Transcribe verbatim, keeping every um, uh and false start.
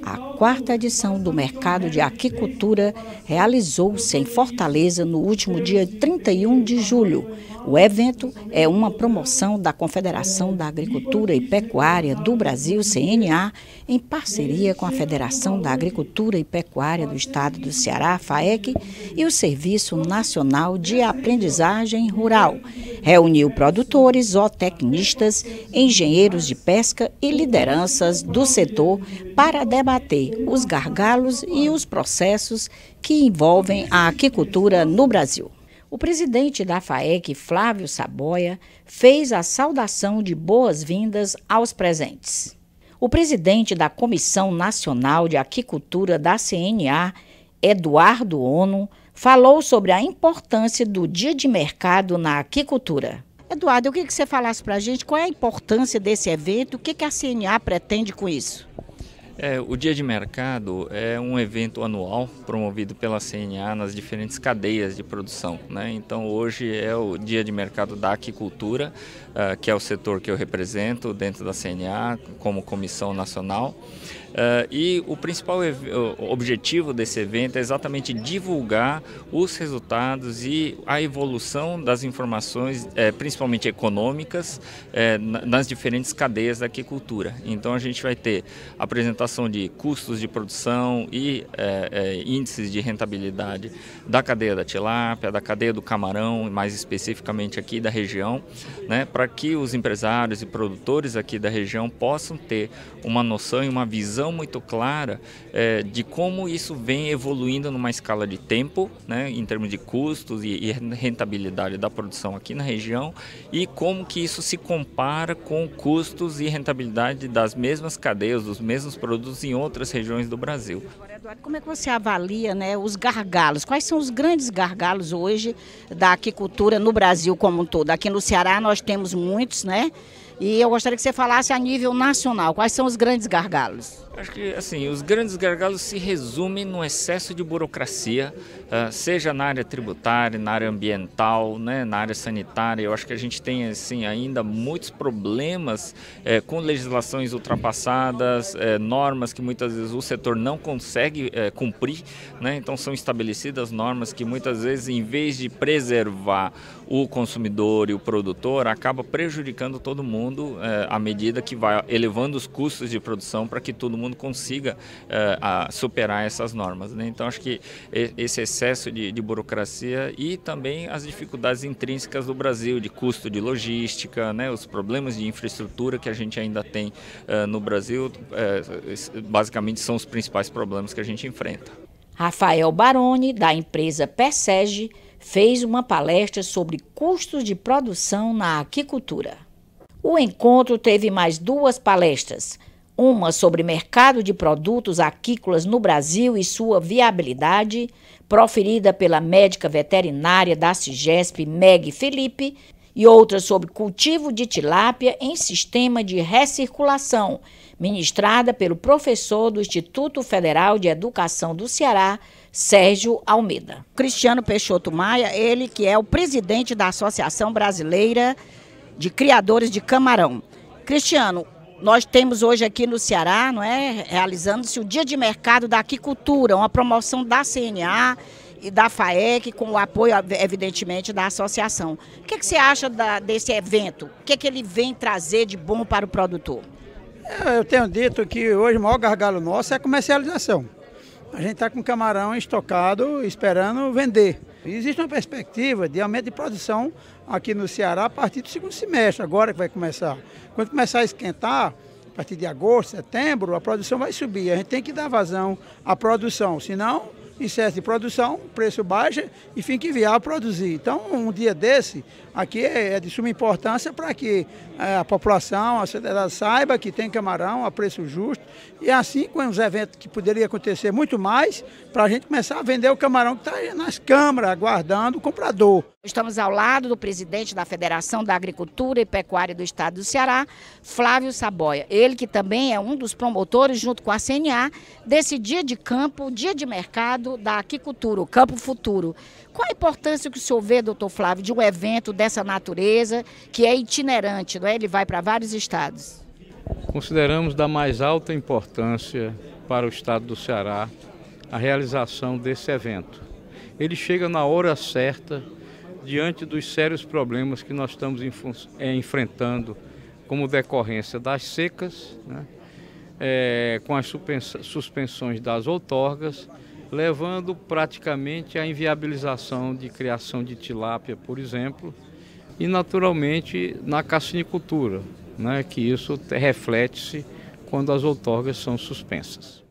A quarta edição do Mercado de Aquicultura realizou-se em Fortaleza no último dia trinta e um de julho. O evento é uma promoção da Confederação da Agricultura e Pecuária do Brasil, C N A, em parceria com a Federação da Agricultura e Pecuária do Estado do Ceará, FAEC, e o Serviço Nacional de Aprendizagem Rural. Reuniu produtores, zootecnistas, engenheiros de pesca e lideranças do setor para debater os gargalos e os processos que envolvem a aquicultura no Brasil. O presidente da FAEC, Flávio Saboia, fez a saudação de boas-vindas aos presentes. O presidente da Comissão Nacional de Aquicultura da C N A, Eduardo Ono, falou sobre a importância do Dia de Mercado na aquicultura. Eduardo, eu queria que você falasse para a gente qual é a importância desse evento, o que, que a C N A pretende com isso? É, o Dia de Mercado é um evento anual promovido pela C N A nas diferentes cadeias de produção, né? Então hoje é o Dia de Mercado da Aquicultura, uh, que é o setor que eu represento dentro da C N A como Comissão Nacional. Uh, e o principal objetivo desse evento é exatamente divulgar os resultados e a evolução das informações, eh, principalmente econômicas, eh, nas diferentes cadeias da aquicultura. Então a gente vai ter apresentação de custos de produção e eh, eh, índices de rentabilidade da cadeia da tilápia, da cadeia do camarão, mais especificamente aqui da região, né, para que os empresários e produtores aqui da região possam ter uma noção e uma visão muito clara é, de como isso vem evoluindo numa escala de tempo, né, em termos de custos e, e rentabilidade da produção aqui na região, e como que isso se compara com custos e rentabilidade das mesmas cadeias, dos mesmos produtos em outras regiões do Brasil. Agora, Eduardo, como é que você avalia, né, os gargalos? Quais são os grandes gargalos hoje da aquicultura no Brasil como um todo? Aqui no Ceará nós temos muitos, né? E eu gostaria que você falasse a nível nacional, quais são os grandes gargalos? Acho que assim, os grandes gargalos se resumem no excesso de burocracia, uh, seja na área tributária, na área ambiental, né, na área sanitária. Eu acho que a gente tem assim, ainda muitos problemas eh, com legislações ultrapassadas, eh, normas que muitas vezes o setor não consegue eh, cumprir, né? Então são estabelecidas normas que muitas vezes, em vez de preservar o consumidor e o produtor, acaba prejudicando todo mundo eh, à medida que vai elevando os custos de produção para que todo mundo consiga uh, a superar essas normas, né? Então acho que esse excesso de, de burocracia e também as dificuldades intrínsecas do Brasil, de custo de logística, né? Os problemas de infraestrutura que a gente ainda tem uh, no Brasil, uh, basicamente são os principais problemas que a gente enfrenta. Rafael Baroni, da empresa Persege, fez uma palestra sobre custos de produção na aquicultura. O encontro teve mais duas palestras, uma sobre mercado de produtos aquícolas no Brasil e sua viabilidade, proferida pela médica veterinária da Cigesp, Meg Felipe, e outra sobre cultivo de tilápia em sistema de recirculação, ministrada pelo professor do Instituto Federal de Educação do Ceará, Sérgio Almeida. Cristiano Peixoto Maia, ele que é o presidente da Associação Brasileira de Criadores de Camarão. Cristiano, nós temos hoje aqui no Ceará, não é, realizando-se o Dia de Mercado da Aquicultura, uma promoção da C N A e da FAEC, com o apoio, evidentemente, da associação. O que, que você acha da, desse evento? O que, que ele vem trazer de bom para o produtor? Eu tenho dito que hoje o maior gargalo nosso é a comercialização. A gente está com camarão estocado, esperando vender. Existe uma perspectiva de aumento de produção aqui no Ceará a partir do segundo semestre, agora que vai começar. Quando começar a esquentar, a partir de agosto, setembro, a produção vai subir. A gente tem que dar vazão à produção, senão, excesso de produção, preço baixa e fica inviável produzir. Então, um dia desse, aqui é de suma importância para que a população, a sociedade saiba que tem camarão a preço justo e assim com os eventos que poderiam acontecer muito mais, para a gente começar a vender o camarão que está nas câmaras, aguardando o comprador. Estamos ao lado do presidente da Federação da Agricultura e Pecuária do Estado do Ceará, Flávio Saboia. Ele que também é um dos promotores, junto com a C N A, desse dia de campo, dia de mercado da aquicultura, o Campo Futuro. Qual a importância que o senhor vê, doutor Flávio, de um evento dessa natureza, que é itinerante, não é? Ele vai para vários estados? Consideramos da mais alta importância para o estado do Ceará a realização desse evento. Ele chega na hora certa, diante dos sérios problemas que nós estamos é, enfrentando como decorrência das secas, né, é, com as suspensões das outorgas, levando praticamente à inviabilização de criação de tilápia, por exemplo, e naturalmente na cassinicultura, né, que isso reflete-se quando as outorgas são suspensas.